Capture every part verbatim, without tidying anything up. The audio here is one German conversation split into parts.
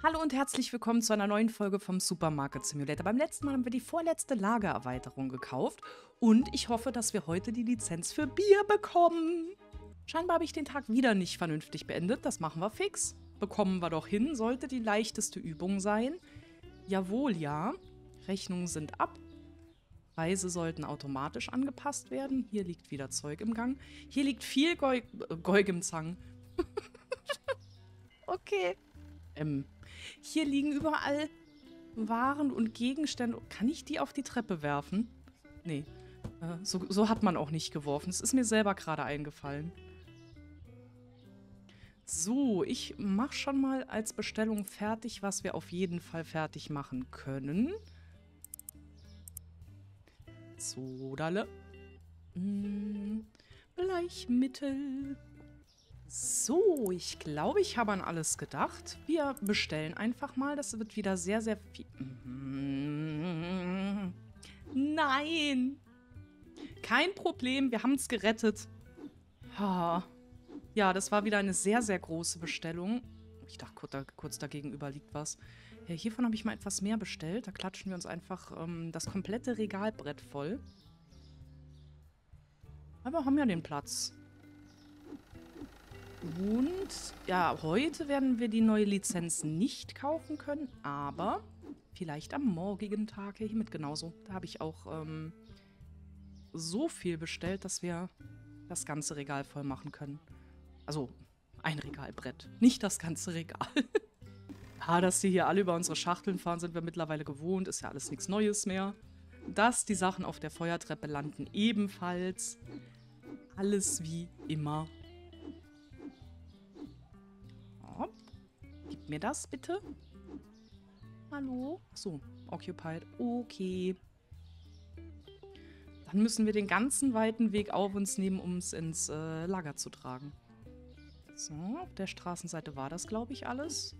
Hallo und herzlich willkommen zu einer neuen Folge vom Supermarket Simulator. Beim letzten Mal haben wir die vorletzte Lagererweiterung gekauft und ich hoffe, dass wir heute die Lizenz für Bier bekommen. Scheinbar habe ich den Tag wieder nicht vernünftig beendet, das machen wir fix. Bekommen wir doch hin, sollte die leichteste Übung sein. Jawohl, ja. Rechnungen sind ab. Preise sollten automatisch angepasst werden. Hier liegt wieder Zeug im Gang. Hier liegt viel Geug, äh, Geug im Zang. Okay. Ähm, hier liegen überall Waren und Gegenstände. Kann ich die auf die Treppe werfen? Nee. Äh, so, so hat man auch nicht geworfen. Es ist mir selber gerade eingefallen. So, ich mache schon mal als Bestellung fertig, was wir auf jeden Fall fertig machen können. Sodale. Hm, Bleichmittel. So, ich glaube, ich habe an alles gedacht. Wir bestellen einfach mal. Das wird wieder sehr, sehr viel. Nein! Kein Problem, wir haben es gerettet. Ja, das war wieder eine sehr, sehr große Bestellung. Ich dachte, kurz, da, kurz dagegenüber liegt was. Ja, hiervon habe ich mal etwas mehr bestellt. Da klatschen wir uns einfach ähm, das komplette Regalbrett voll. Aber wir haben ja den Platz. Und ja, heute werden wir die neue Lizenz nicht kaufen können, aber vielleicht am morgigen Tag hiermit genauso. Da habe ich auch ähm, so viel bestellt, dass wir das ganze Regal voll machen können. Also ein Regalbrett, nicht das ganze Regal. Ja, dass die hier alle über unsere Schachteln fahren, sind wir mittlerweile gewohnt. Ist ja alles nichts Neues mehr. Dass die Sachen auf der Feuertreppe landen, ebenfalls. Alles wie immer. Oh, gib mir das bitte. Hallo? So, occupied. Okay. Dann müssen wir den ganzen weiten Weg auf uns nehmen, um es ins äh, Lager zu tragen. So, auf der Straßenseite war das, glaube ich, alles.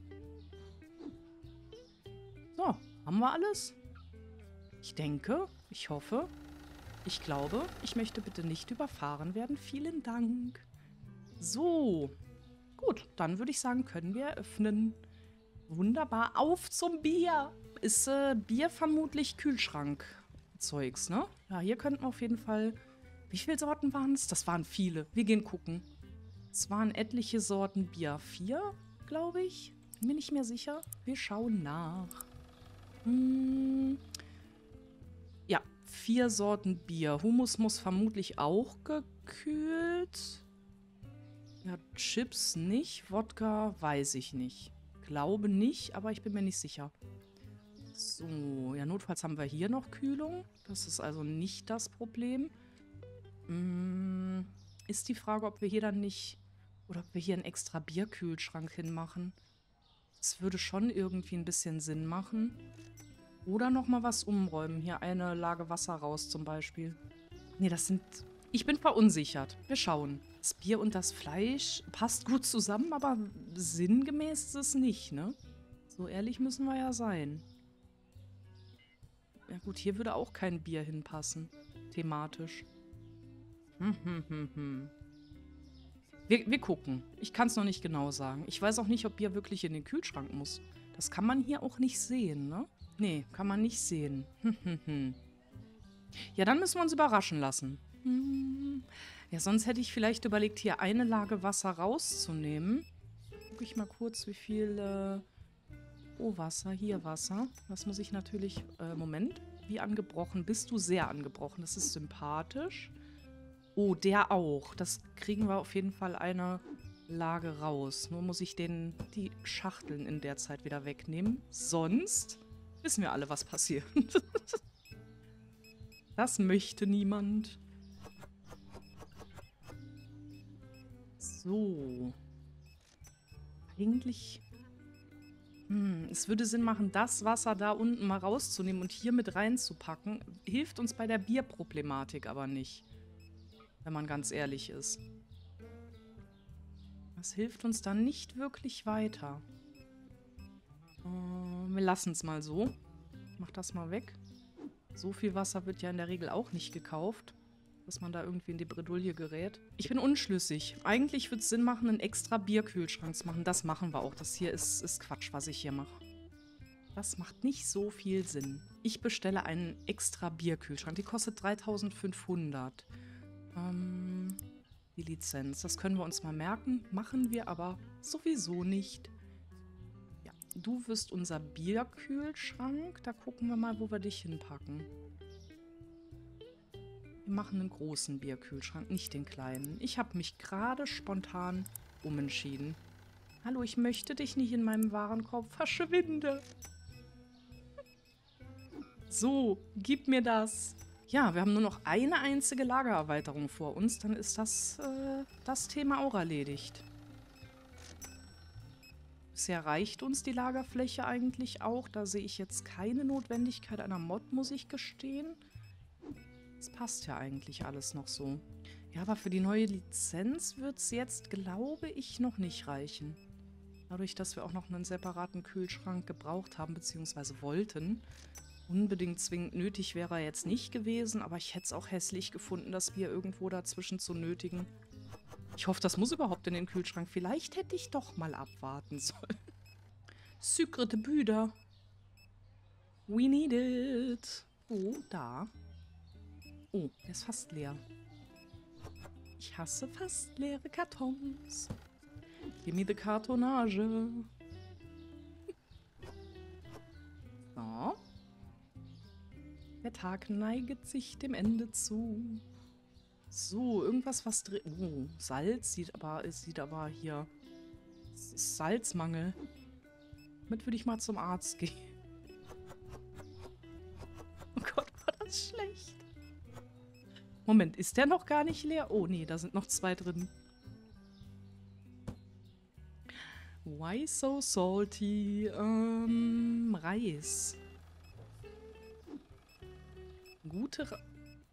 So, haben wir alles? Ich denke, ich hoffe, ich glaube, ich möchte bitte nicht überfahren werden. Vielen Dank. So, gut, dann würde ich sagen, können wir eröffnen. Wunderbar, auf zum Bier. Ist äh, Bier vermutlich Kühlschrank-Zeugs, ne? Ja, hier könnten wir auf jeden Fall... Wie viele Sorten waren es? Das waren viele. Wir gehen gucken. Es waren etliche Sorten Bier. Vier, glaube ich. Bin mir nicht mehr sicher. Wir schauen nach. Hm. Ja, vier Sorten Bier. Hummus muss vermutlich auch gekühlt. Ja, Chips nicht. Wodka weiß ich nicht. Glaube nicht, aber ich bin mir nicht sicher. So, ja, notfalls haben wir hier noch Kühlung. Das ist also nicht das Problem. Hm, ist die Frage, ob wir hier dann nicht... Oder ob wir hier einen extra Bierkühlschrank hinmachen. Das würde schon irgendwie ein bisschen Sinn machen. Oder nochmal was umräumen. Hier eine Lage Wasser raus zum Beispiel. Nee, das sind... Ich bin verunsichert. Wir schauen. Das Bier und das Fleisch passt gut zusammen, aber sinngemäß ist es nicht, ne? So ehrlich müssen wir ja sein. Ja gut, hier würde auch kein Bier hinpassen. Thematisch. Hm, hm, hm, hm. Wir, wir gucken. Ich kann es noch nicht genau sagen. Ich weiß auch nicht, ob Bier wirklich in den Kühlschrank muss. Das kann man hier auch nicht sehen, ne? Nee, kann man nicht sehen. Hm, hm, hm. Ja, dann müssen wir uns überraschen lassen. Hm. Ja, sonst hätte ich vielleicht überlegt, hier eine Lage Wasser rauszunehmen. Gucke ich mal kurz, wie viel... Äh oh, Wasser, hier Wasser. Das muss ich natürlich... Äh, Moment. Wie angebrochen? Bist du sehr angebrochen? Das ist sympathisch. Oh, der auch. Das kriegen wir auf jeden Fall eine Lage raus. Nur muss ich den, die Schachteln in der Zeit wieder wegnehmen. Sonst wissen wir alle, was passiert. Das möchte niemand. So. Eigentlich... Hm, es würde Sinn machen, das Wasser da unten mal rauszunehmen und hier mit reinzupacken. Hilft uns bei der Bierproblematik aber nicht. Wenn man ganz ehrlich ist. Das hilft uns dann nicht wirklich weiter. Äh, wir lassen es mal so. Ich mach das mal weg. So viel Wasser wird ja in der Regel auch nicht gekauft. dass man da irgendwie in die Bredouille gerät. Ich bin unschlüssig. Eigentlich würde es Sinn machen, einen extra Bierkühlschrank zu machen. Das machen wir auch. Das hier ist, ist Quatsch, was ich hier mache. Das macht nicht so viel Sinn. Ich bestelle einen extra Bierkühlschrank. Die kostet dreitausendfünfhundert. Ähm, die Lizenz. Das können wir uns mal merken. Machen wir aber sowieso nicht. Ja, du wirst unser Bierkühlschrank. Da gucken wir mal, wo wir dich hinpacken. Wir machen einen großen Bierkühlschrank, nicht den kleinen. Ich habe mich gerade spontan umentschieden. Hallo, ich möchte dich nicht in meinem Warenkorb. Verschwinde! So, gib mir das. Ja, wir haben nur noch eine einzige Lagererweiterung vor uns. Dann ist das, äh, das Thema auch erledigt. Bisher reicht uns die Lagerfläche eigentlich auch. Da sehe ich jetzt keine Notwendigkeit einer Mod, muss ich gestehen. Das passt ja eigentlich alles noch so. Ja, aber für die neue Lizenz wird es jetzt, glaube ich, noch nicht reichen. Dadurch, dass wir auch noch einen separaten Kühlschrank gebraucht haben, beziehungsweise wollten. Unbedingt zwingend nötig wäre er jetzt nicht gewesen, aber ich hätte es auch hässlich gefunden, das Bier irgendwo dazwischen zu nötigen. Ich hoffe, das muss überhaupt in den Kühlschrank. Vielleicht hätte ich doch mal abwarten sollen. Sucre de Büder. We need it. Oh, da. Oh, der ist fast leer. Ich hasse fast leere Kartons. Give me the Kartonage. So. Der Tag neiget sich dem Ende zu. So, irgendwas, was drin... Oh, Salz sieht aber, es sieht aber hier... Es ist Salzmangel. Damit würde ich mal zum Arzt gehen. Oh Gott, war das schlecht. Moment, ist der noch gar nicht leer? Oh nee, da sind noch zwei drin. Why so salty? Ähm, Reis. Gute Re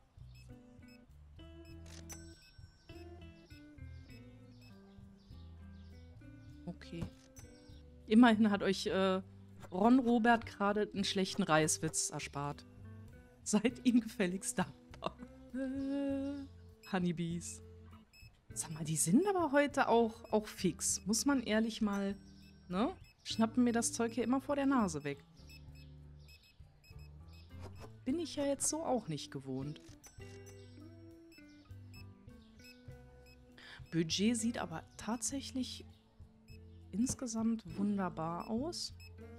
Okay. Immerhin hat euch äh, Ron Robert gerade einen schlechten Reiswitz erspart. Seid ihm gefälligst dankbar. Äh, Honeybees. Sag mal, die sind aber heute auch, auch fix. Muss man ehrlich mal, ne? Schnappen mir das Zeug hier immer vor der Nase weg. Bin ich ja jetzt so auch nicht gewohnt. Budget sieht aber tatsächlich insgesamt wunderbar aus.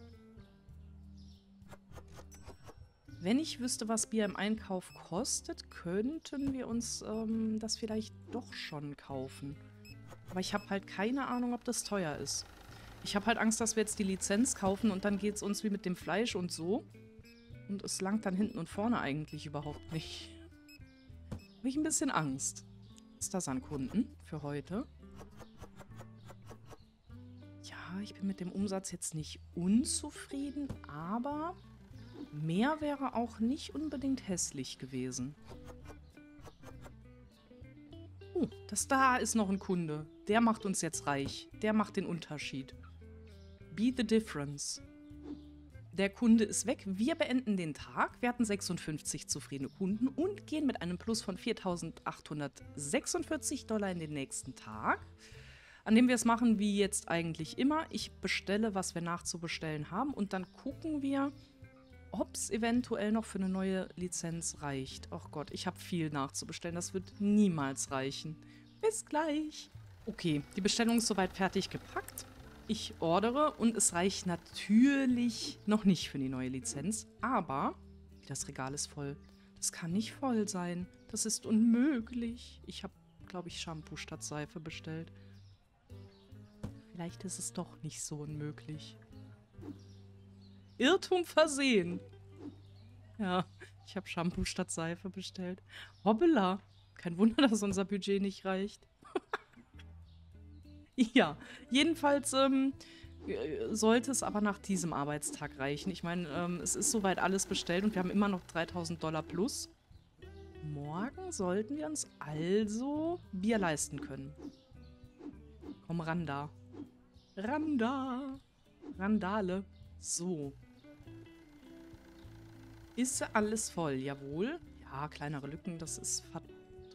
Wenn ich wüsste, was Bier im Einkauf kostet, könnten wir uns ähm, das vielleicht doch schon kaufen. Aber ich habe halt keine Ahnung, ob das teuer ist. Ich habe halt Angst, dass wir jetzt die Lizenz kaufen und dann geht es uns wie mit dem Fleisch und so. Und es langt dann hinten und vorne eigentlich überhaupt nicht. Habe ich ein bisschen Angst. Ist das an Kunden für heute? Ja, ich bin mit dem Umsatz jetzt nicht unzufrieden, aber mehr wäre auch nicht unbedingt hässlich gewesen. Oh, das da ist noch ein Kunde. Der macht uns jetzt reich. Der macht den Unterschied. Be the difference. Der Kunde ist weg. Wir beenden den Tag. Wir hatten sechsundfünfzig zufriedene Kunden und gehen mit einem Plus von viertausendachthundertsechsundvierzig Dollar in den nächsten Tag, an dem wir es machen wie jetzt eigentlich immer. Ich bestelle, was wir nachzubestellen haben und dann gucken wir, ob es eventuell noch für eine neue Lizenz reicht. Ach Gott, ich habe viel nachzubestellen. Das wird niemals reichen. Bis gleich. Okay, die Bestellung ist soweit fertig gepackt. Ich ordere und es reicht natürlich noch nicht für die neue Lizenz. Aber das Regal ist voll. Das kann nicht voll sein. Das ist unmöglich. Ich habe, glaube ich, Shampoo statt Seife bestellt. Vielleicht ist es doch nicht so unmöglich. Irrtum versehen. Ja, ich habe Shampoo statt Seife bestellt. Hoppala. Kein Wunder, dass unser Budget nicht reicht. Ja, jedenfalls ähm, sollte es aber nach diesem Arbeitstag reichen. Ich meine, ähm, es ist soweit alles bestellt und wir haben immer noch dreitausend Dollar plus. Morgen sollten wir uns also Bier leisten können. Komm, ran da. Ran da. Randale. So. Ist alles voll? Jawohl. Ja, kleinere Lücken, das ist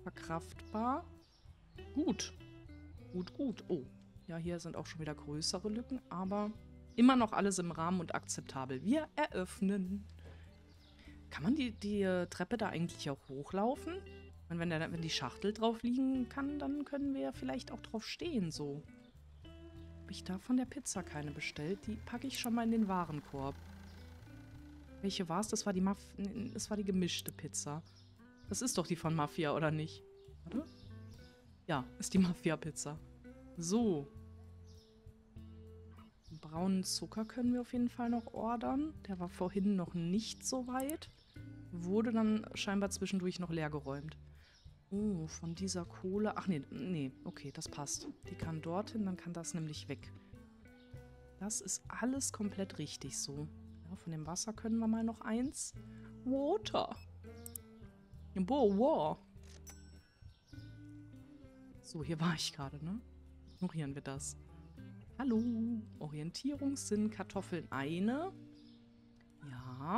Verkraftbar. Gut. Gut, gut. Oh, ja, hier sind auch schon wieder größere Lücken, aber immer noch alles im Rahmen und akzeptabel. Wir eröffnen. Kann man die, die äh, Treppe da eigentlich auch hochlaufen? Und wenn, der, wenn die Schachtel drauf liegen kann, dann können wir ja vielleicht auch drauf stehen, so. Habe ich da von der Pizza keine bestellt? Die packe ich schon mal in den Warenkorb. Welche war es? Das war die Maf das war die gemischte Pizza. Das ist doch die von Mafia, oder nicht? Warte. Ja, ist die Mafia-Pizza. So. Braunen Zucker können wir auf jeden Fall noch ordern. Der war vorhin noch nicht so weit. Wurde dann scheinbar zwischendurch noch leer geräumt. Oh, von dieser Kohle... Ach nee, nee, okay, das passt. Die kann dorthin, dann kann das nämlich weg. Das ist alles komplett richtig so. Ja, von dem Wasser können wir mal noch eins. Water. Boah, wow. So, hier war ich gerade, ne? Ignorieren wir das. Hallo. Orientierungssinn, Kartoffeln eine. Ja.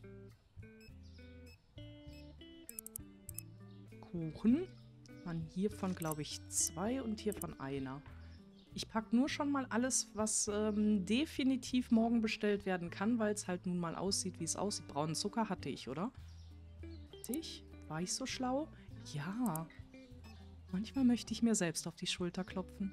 Kuchen. Waren hiervon, glaube ich, zwei und hiervon einer. Ich packe nur schon mal alles, was ähm, definitiv morgen bestellt werden kann, weil es halt nun mal aussieht, wie es aussieht. Braunen Zucker hatte ich, oder? Hatte ich? War ich so schlau? Ja. Manchmal möchte ich mir selbst auf die Schulter klopfen.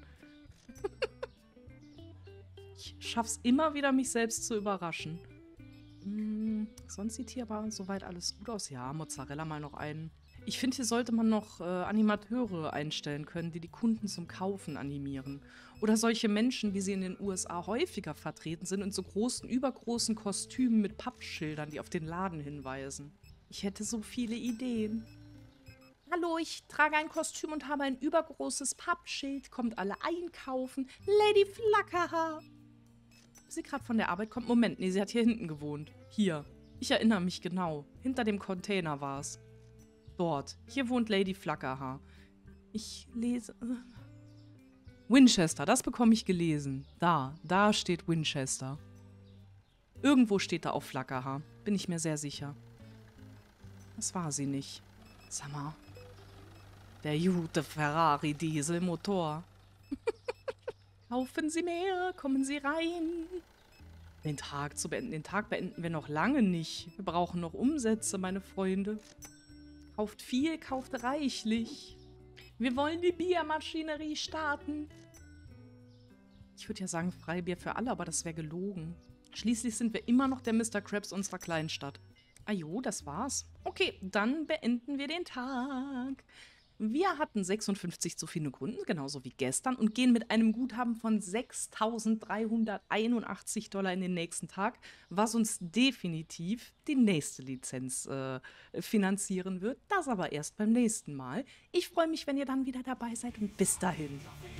Ich schaff's immer wieder, mich selbst zu überraschen. Hm, sonst sieht hier aber soweit alles gut aus. Ja, Mozzarella mal noch einen. Ich finde, hier sollte man noch äh, Animateure einstellen können, die die Kunden zum Kaufen animieren. Oder solche Menschen, wie sie in den U S A häufiger vertreten sind, in so großen, übergroßen Kostümen mit Pappschildern, die auf den Laden hinweisen. Ich hätte so viele Ideen. Hallo, ich trage ein Kostüm und habe ein übergroßes Pappschild. Kommt alle einkaufen. Lady Flackerhaar. Sie gerade von der Arbeit kommt. Moment, nee, sie hat hier hinten gewohnt. Hier. Ich erinnere mich genau. Hinter dem Container war es. Dort. Hier wohnt Lady Flackerhaar. Ich lese... Winchester, das bekomme ich gelesen. Da, da steht Winchester. Irgendwo steht da auch Flackerhaar. Bin ich mir sehr sicher. Das war sie nicht. Sag mal. Der gute Ferrari-Dieselmotor. Kaufen Sie mehr, kommen Sie rein. Den Tag zu beenden. Den Tag beenden wir noch lange nicht. Wir brauchen noch Umsätze, meine Freunde. Kauft viel, kauft reichlich. Wir wollen die Biermaschinerie starten. Ich würde ja sagen, Freibier für alle, aber das wäre gelogen. Schließlich sind wir immer noch der Mister Krabs unserer Kleinstadt. Ah jo, das war's. Okay, dann beenden wir den Tag. Wir hatten sechsundfünfzig zu viele Kunden, genauso wie gestern, und gehen mit einem Guthaben von sechstausenddreihunderteinundachtzig Dollar in den nächsten Tag, was uns definitiv die nächste Lizenz äh, finanzieren wird. Das aber erst beim nächsten Mal. Ich freue mich, wenn ihr dann wieder dabei seid, und bis dahin.